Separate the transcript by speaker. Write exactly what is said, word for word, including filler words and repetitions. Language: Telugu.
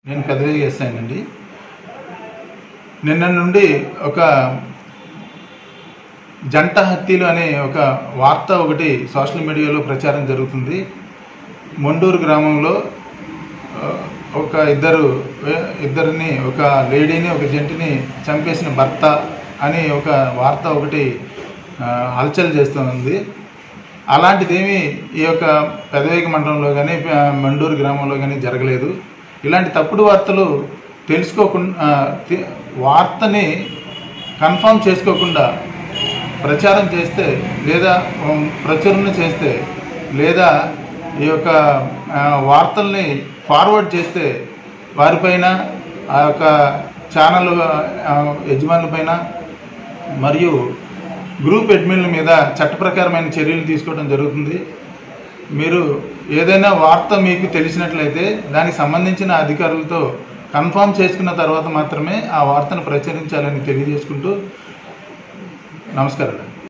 Speaker 1: నేను పెదవి చేస్తానండి. నిన్న నుండి ఒక జంట హత్యలు అనే ఒక వార్త ఒకటి సోషల్ మీడియాలో ప్రచారం జరుగుతుంది. మొండూరు గ్రామంలో ఒక ఇద్దరు ఇద్దరిని ఒక లేడీని ఒక జంటని చంపేసిన భర్త అని ఒక వార్త ఒకటి హల్చల్ చేస్తుంది. అలాంటిదేమీ ఈ యొక్క పెదవేగి మండలంలో కానీ మొండూరు గ్రామంలో కానీ జరగలేదు. ఇలాంటి తప్పుడు వార్తలు తెలుసుకోకుండా వార్తని కన్ఫర్మ్ చేసుకోకుండా ప్రచారం చేస్తే లేదా ప్రచురణ చేస్తే లేదా ఈ యొక్క వార్తల్ని ఫార్వర్డ్ చేస్తే వారిపైన ఆ యొక్క ఛానల్ యజమానులపైన మరియు గ్రూప్ అడ్మిన్ల మీద చట్ట ప్రకారమైన చర్యలు తీసుకోవడం జరుగుతుంది. మీరు ఏదైనా వార్త మీకు తెలిసినట్లయితే దానికి సంబంధించిన అధికారులతో కన్ఫర్మ్ చేసుకున్న తర్వాత మాత్రమే ఆ వార్తను ప్రచురించాలని తెలియజేసుకుంటూ నమస్కారాలు.